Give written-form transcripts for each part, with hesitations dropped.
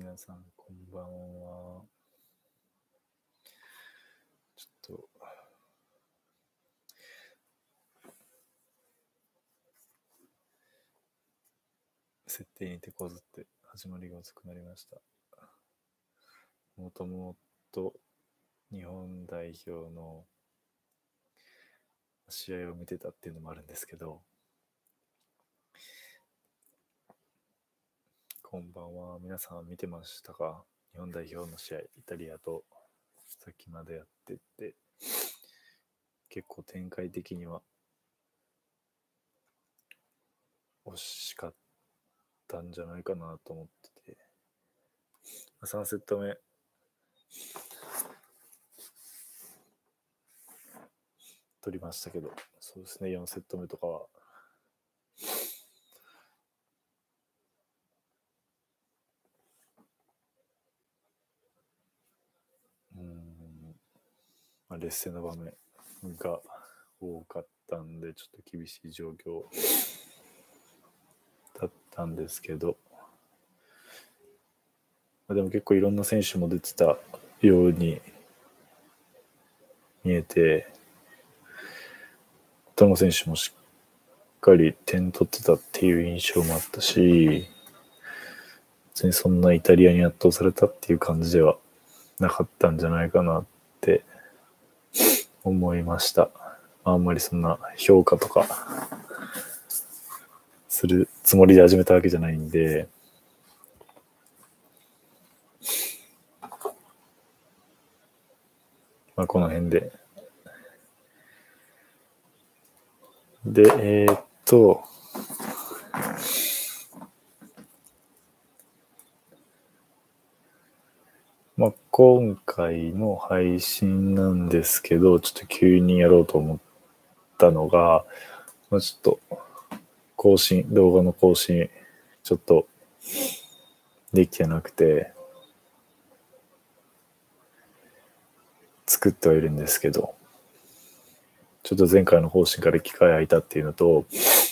皆さんこんばんは。ちょっと設定に手こずって始まりが遅くなりました。もともと日本代表の試合を見てたっていうのもあるんですけど、こんばんは。皆さん見てましたか？日本代表の試合、イタリアとさっきまでやってて、結構展開的には惜しかったんじゃないかなと思ってて、3セット目取りましたけど、そうですね、4セット目とかは劣勢な場面が多かったんで、ちょっと厳しい状況だったんですけど、でも結構いろんな選手も出てたように見えて、どの選手もしっかり点取ってたっていう印象もあったし、別にそんなイタリアに圧倒されたっていう感じではなかったんじゃないかなって思いました。あんまりそんな評価とかするつもりで始めたわけじゃないんで、この辺で。で、今回の配信なんですけど、ちょっと急にやろうと思ったのが、ちょっと動画の更新、ちょっとできてなくて、作ってはいるんですけど、ちょっと前回の更新から機会空いたっていうのと、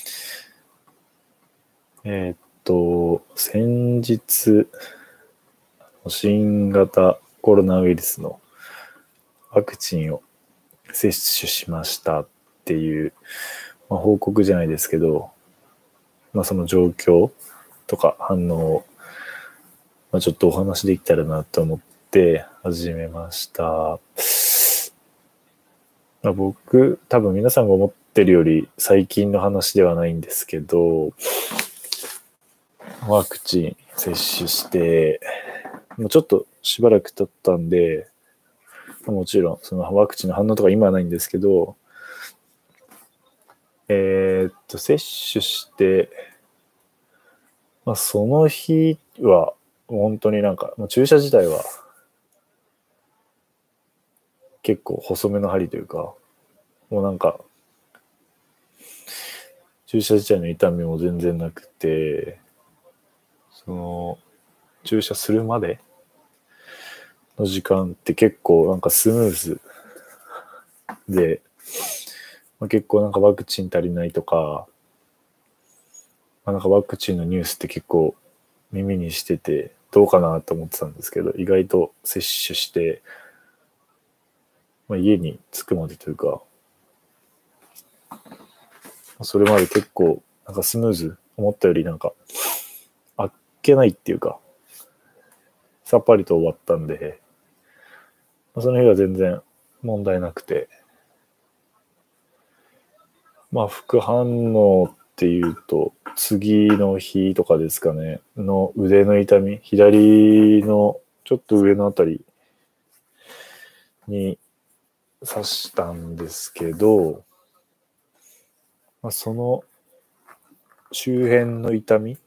先日、新型コロナウイルスのワクチンを接種しましたっていう、報告じゃないですけど、その状況とか反応を、ちょっとお話できたらなと思って始めました。僕、多分皆さんが思ってるより最近の話ではないんですけど、ワクチン接種して、もうちょっとしばらく経ったんで、もちろんそのワクチンの反応とか今はないんですけど、接種して、その日は本当に注射自体は結構細めの針というか、もう注射自体の痛みも全然なくて、その注射するまでの時間って結構スムーズで、結構ワクチン足りないとか、ワクチンのニュースって結構耳にしててどうかなと思ってたんですけど、意外と接種して、家に着くまでというか、それまで結構スムーズ、思ったよりあっけないっていうか、さっぱりと終わったんで、その日は全然問題なくて、副反応っていうと、次の日とかですかね、の腕の痛み、左のちょっと上のあたりに刺したんですけど、その周辺の痛み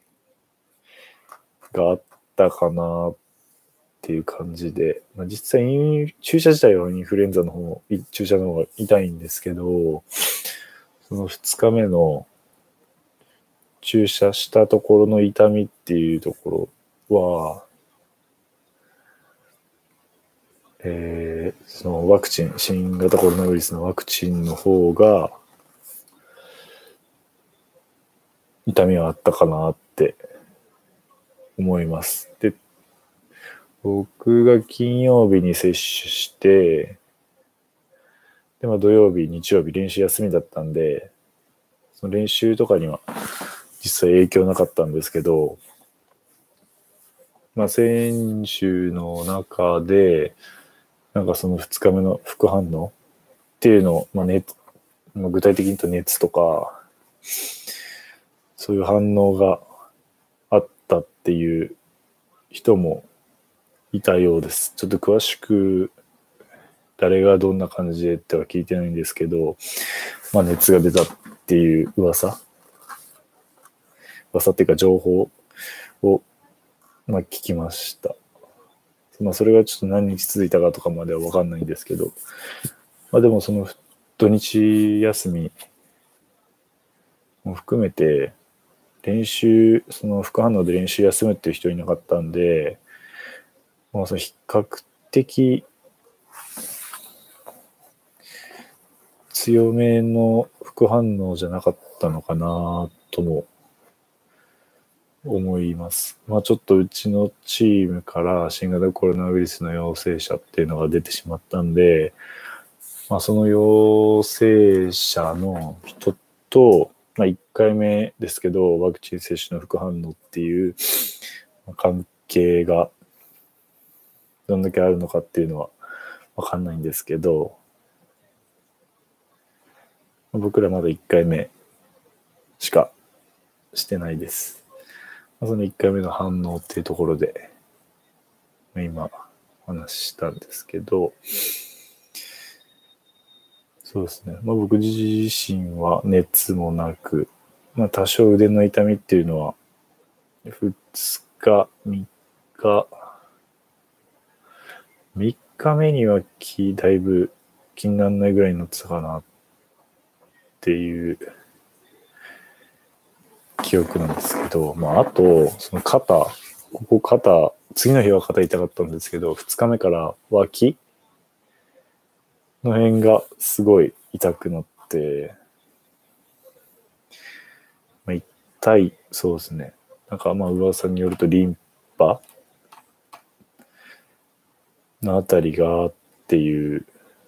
があったかなっていう感じで、実際注射自体はインフルエンザの方、注射の方が痛いんですけど、その2日目の注射したところの痛みっていうところは、そのワクチン、新型コロナウイルスのワクチンの方が痛みはあったかなって思います。で、 僕が金曜日に接種して、で、土曜日、日曜日練習休みだったんで、その練習とかには実際影響なかったんですけど、選手の中で、なんかその2日目の副反応っていうのを、具体的に言うと熱とか、そういう反応があったっていう人もいたようです。ちょっと詳しく誰がどんな感じでっては聞いてないんですけど、熱が出たっていう噂っていうか情報を、聞きました。それがちょっと何日続いたかとかまでは分かんないんですけど、でもその土日休みも含めて練習、その副反応で練習休むっていう人いなかったんで、その比較的強めの副反応じゃなかったのかなとも思います。ちょっとうちのチームから新型コロナウイルスの陽性者っていうのが出てしまったんで、その陽性者の人と、1回目ですけど、ワクチン接種の副反応っていう関係がどんだけあるのかっていうのはわかんないんですけど、僕らまだ1回目しかしてないです。その1回目の反応っていうところで、今お話ししたんですけど、そうですね。僕自身は熱もなく、多少腕の痛みっていうのは、2日、3日目にはだいぶ気にならないぐらいになってたかなっていう記憶なんですけど、あと、その肩、次の日は肩痛かったんですけど、2日目から脇の辺がすごい痛くなって、痛い、そうですね。なんか噂によるとリンパのあたりがっていう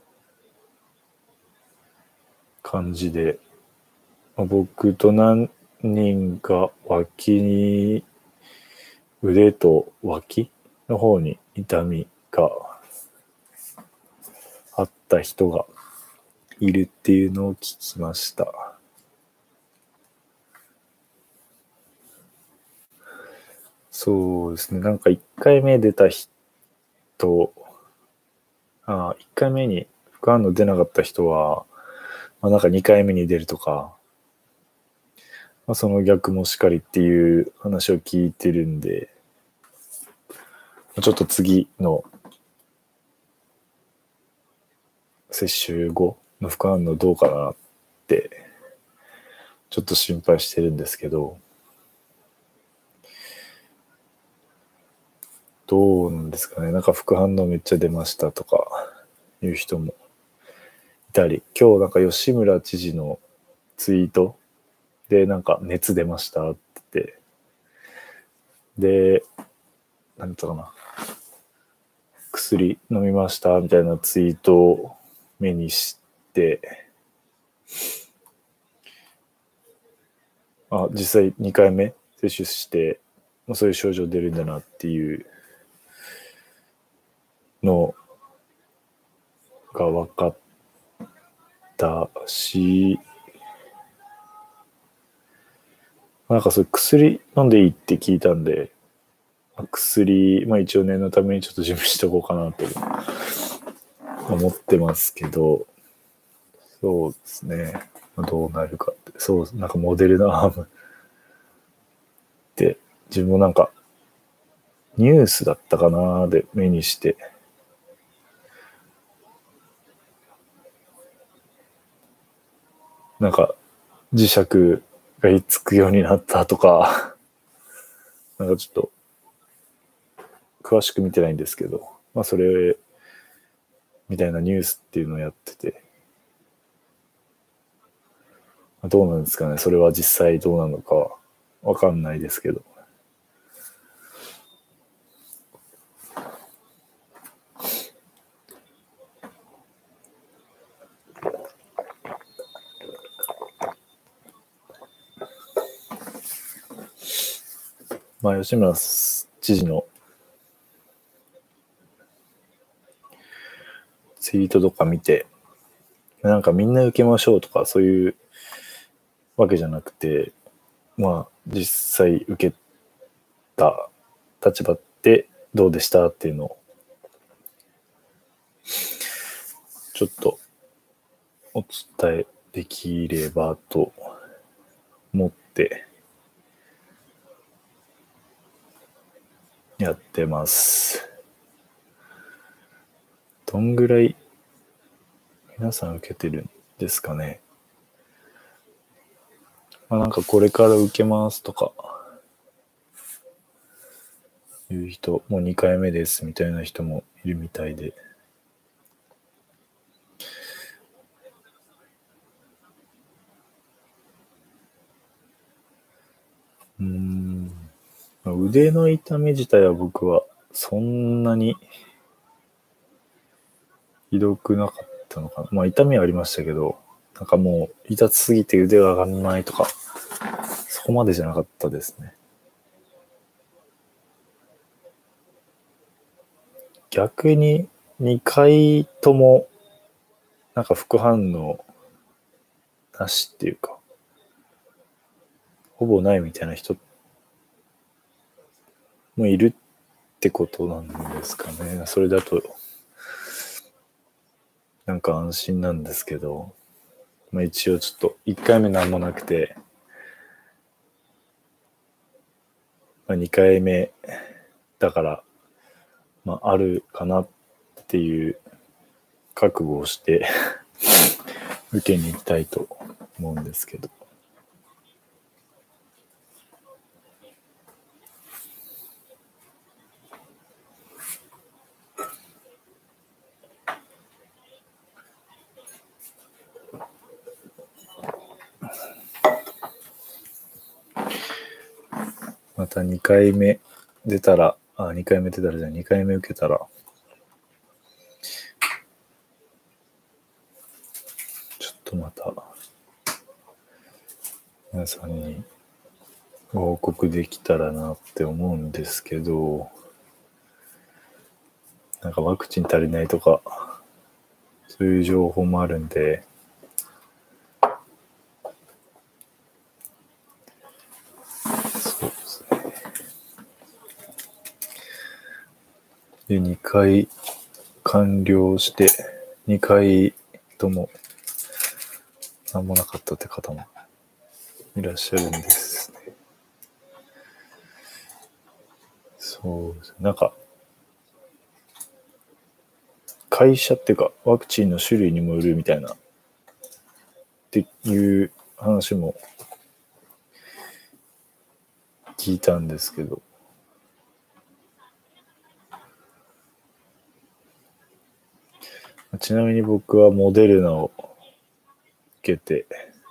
感じで、僕と何人か脇に、腕と脇の方に痛みがあった人がいるっていうのを聞きました。そうですね。なんか1回目出た人、1回目に副反応出なかった人は、なんか2回目に出るとか、その逆もしかりっていう話を聞いてるんで、ちょっと次の接種後の副反応どうかなってちょっと心配してるんですけど、どうなんですかね。なんか副反応めっちゃ出ましたとかいう人もいたり、今日なんか吉村知事のツイートでなんか熱出ましたってで、なんだったかな、薬飲みましたみたいなツイートを目にして、実際2回目接種して、そういう症状出るんだなっていうのが分かったし、なんかそういう薬飲んでいいって聞いたんで、薬、一応念のためにちょっと準備しておこうかなと思ってますけど、そうですね。どうなるかって。そう、なんかモデルナアームって自分もなんかニュースだったかなで目にして、なんか磁石がひっつくようになったとか、なんかちょっと詳しく見てないんですけど、それみたいなニュースっていうのをやってて、どうなんですかね。それは実際どうなのかはわかんないですけど。 吉村知事のツイートとか見て、なんかみんな受けましょうとかそういうわけじゃなくて、実際受けた立場ってどうでしたっていうのをちょっとお伝えできればと思ってやってます。どんぐらい皆さん受けてるんですかね。なんかこれから受けますとかいう人、もう2回目ですみたいな人もいるみたいで、腕の痛み自体は僕はそんなにひどくなかったのかな。痛みはありましたけど、なんかもう痛すぎて腕が上がんないとか、そこまでじゃなかったですね。逆に2回ともなんか副反応なしっていうか、ほぼないみたいな人もいるってことなんですかね。それだとなんか安心なんですけど、一応ちょっと1回目なんもなくて、2回目だからあるかなっていう覚悟をして受けに行きたいと思うんですけど。また2回目出たら、2回目受けたら、ちょっとまた、皆さんにご報告できたらなって思うんですけど、なんかワクチン足りないとか、そういう情報もあるんで、そうですね。で、2回完了して、2回とも何もなかったって方もいらっしゃるんですね。そうですね。なんか、会社っていうか、ワクチンの種類にもよるみたいな、っていう話も聞いたんですけど、ちなみに僕はモデルナを受けて、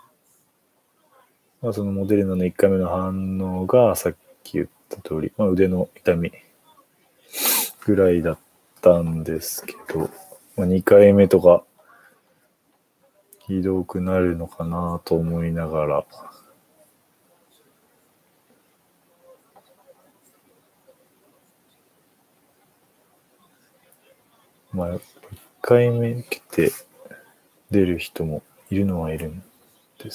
そのモデルナの1回目の反応がさっき言った通り、腕の痛みぐらいだったんですけど、2回目とかひどくなるのかなと思いながら、1回目受けて出る人もいるのはいるんです。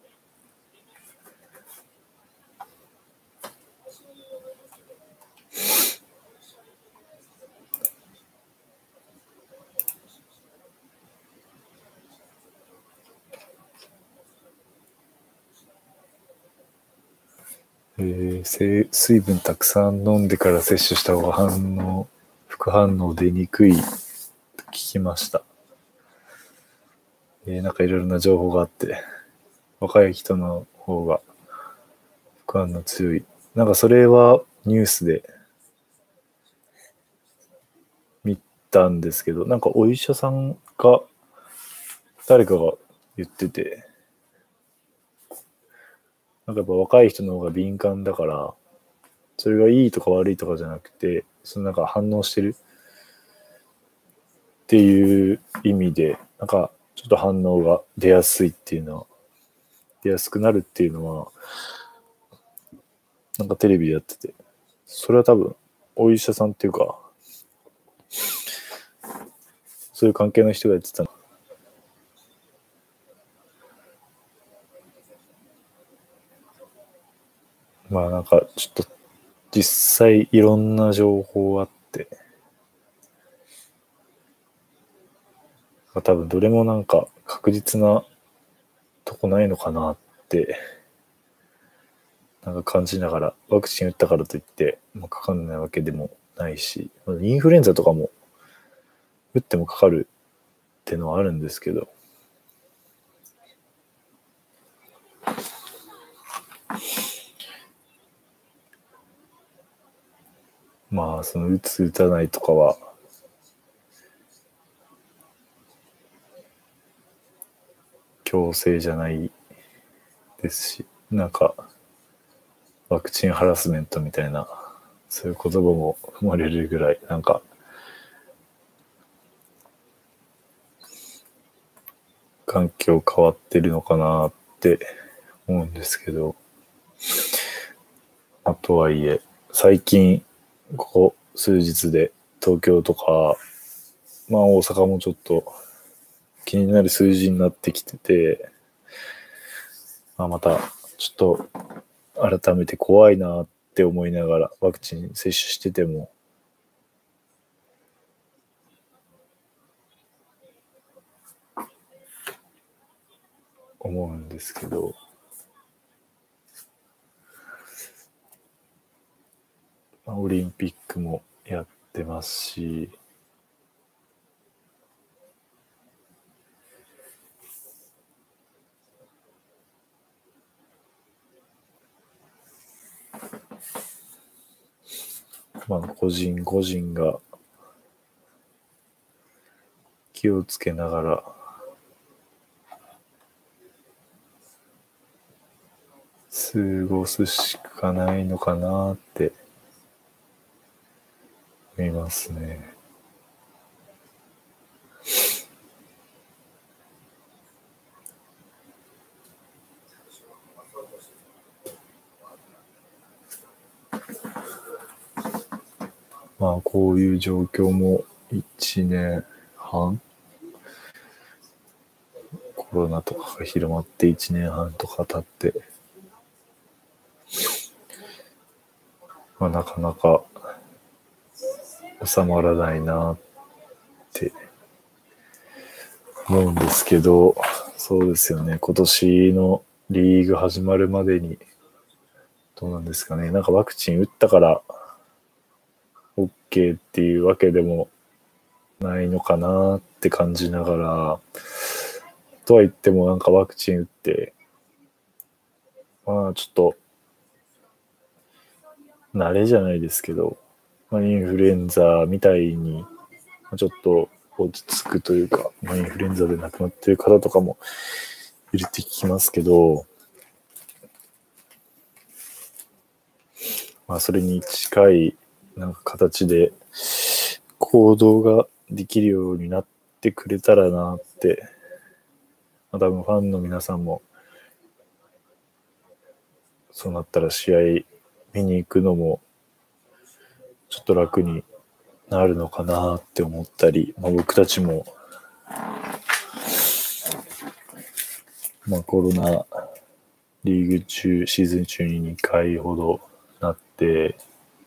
水分たくさん飲んでから摂取した方が副反応出にくいと聞きました。なんかいろいろな情報があって、若い人の方が副反応強い。なんかそれはニュースで見たんですけど、なんかお医者さんか誰かが言ってて、なんかやっぱ若い人の方が敏感だから、それがいいとか悪いとかじゃなくて、そのなんか反応してるっていう意味で、なんかちょっと反応が出やすいっていうのは、出やすくなるっていうのは、 なんかテレビでやってて、それは多分お医者さんっていうか、そういう関係の人がやってたの。まあなんかちょっと実際いろんな情報あって、多分どれもなんか確実なとこないのかなってなんか感じながら、ワクチン打ったからといって、かかんないわけでもないし、インフルエンザとかも打ってもかかるっていうのはあるんですけど、まあその打つ打たないとかは強制じゃないですし、なんかワクチンハラスメントみたいなそういう言葉も生まれるぐらいなんか環境変わってるのかなって思うんですけど、とはいえ最近ここ数日で東京とか大阪もちょっと気になる数字になってきてて、またちょっと改めて怖いなって思いながらワクチン接種してても思うんですけど、オリンピックもやってますし、個人個人が気をつけながら過ごすしかないのかなって思いますね。こういう状況も1年半、コロナとかが広まって1年半とか経って、なかなか収まらないなって思うんですけど、そうですよね。今年のリーグ始まるまでにどうなんですかね。なんかワクチン打ったから OK っていうわけでもないのかなって感じながら、とは言ってもなんかワクチン打って、ちょっと慣れじゃないですけど、インフルエンザみたいにちょっと落ち着くというか、インフルエンザで亡くなっている方とかもいるって聞きますけど、それに近いなんか形で行動ができるようになってくれたらなって、多分ファンの皆さんもそうなったら試合見に行くのもちょっと楽になるのかなって思ったり、僕たちもコロナリーグ中シーズン中に2回ほどなって、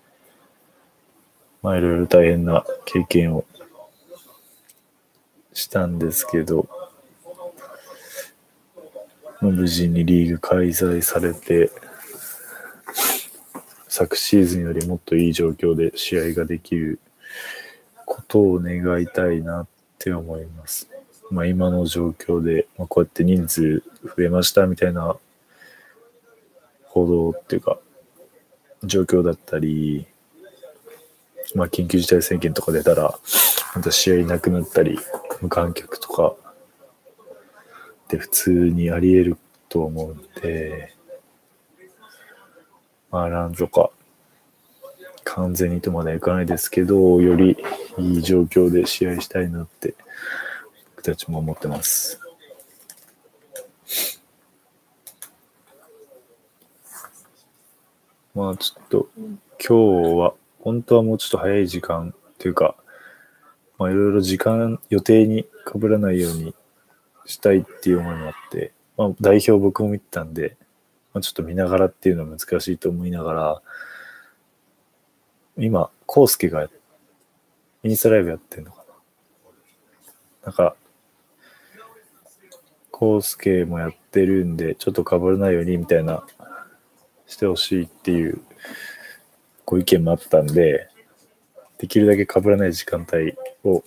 いろいろ大変な経験をしたんですけど、無事にリーグ開催されて、昨シーズンよりもっといい状況で試合ができることを願いたいなって思います。今の状況で、こうやって人数増えましたみたいな報道っていうか状況だったり、緊急事態宣言とか出たらまた試合なくなったり無観客とかで普通にあり得ると思うんで、なんとか完全にとまではいかないですけど、よりいい状況で試合したいなって僕たちも思ってます。 まあちょっと今日は本当はもうちょっと早い時間というか、まあいろいろ予定に被らないようにしたいっていう思いもあって、まあ代表僕も見てたんで、まあ、ちょっと見ながらっていうのは難しいと思いながら、今、コウスケがインスタライブやってるのかな。なんか、コウスケもやってるんで、ちょっと被らないようにみたいな、してほしいっていうご意見もあったんで、できるだけ被らない時間帯を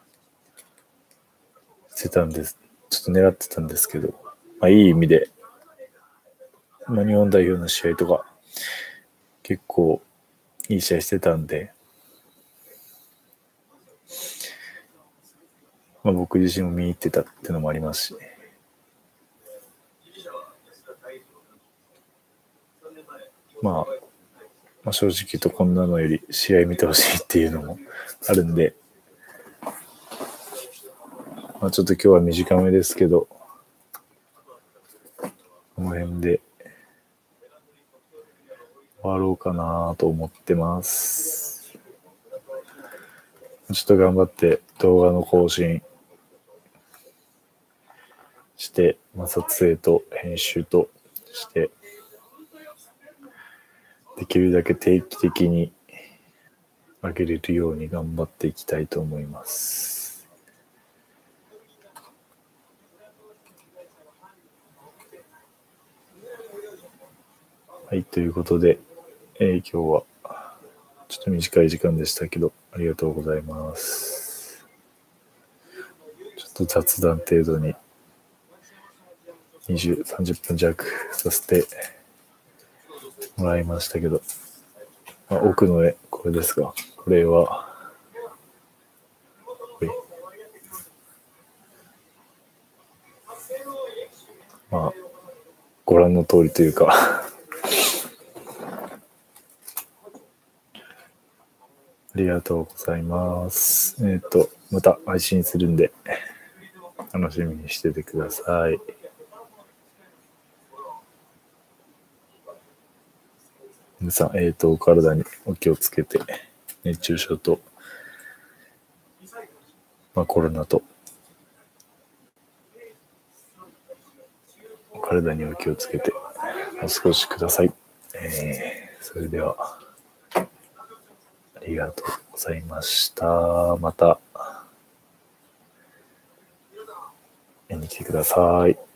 してたんです。ちょっと狙ってたんですけど、まあいい意味で、まあ日本代表の試合とか、結構いい試合してたんで、まあ僕自身も見に行ってたっていうのもありますし、まあ正直言うとこんなのより試合見てほしいっていうのもあるんで、まあちょっと今日は短めですけど、この辺で終わろうかなと思ってます。ちょっと頑張って動画の更新して、まあ、撮影と編集として、できるだけ定期的に上げれるように頑張っていきたいと思います。はい、ということで、今日はちょっと短い時間でしたけど、ありがとうございます。ちょっと雑談程度に20、30分弱させてもらいましたけど、まあ、奥の絵、これですが、これは、まあ、ご覧の通りというかありがとうございます。また配信するんで、楽しみにしててください。皆さん、お体にお気をつけて、熱中症と、まあ、コロナと、お体にお気をつけて、お過ごしください。それでは、ありがとうございました。また、見に来てください。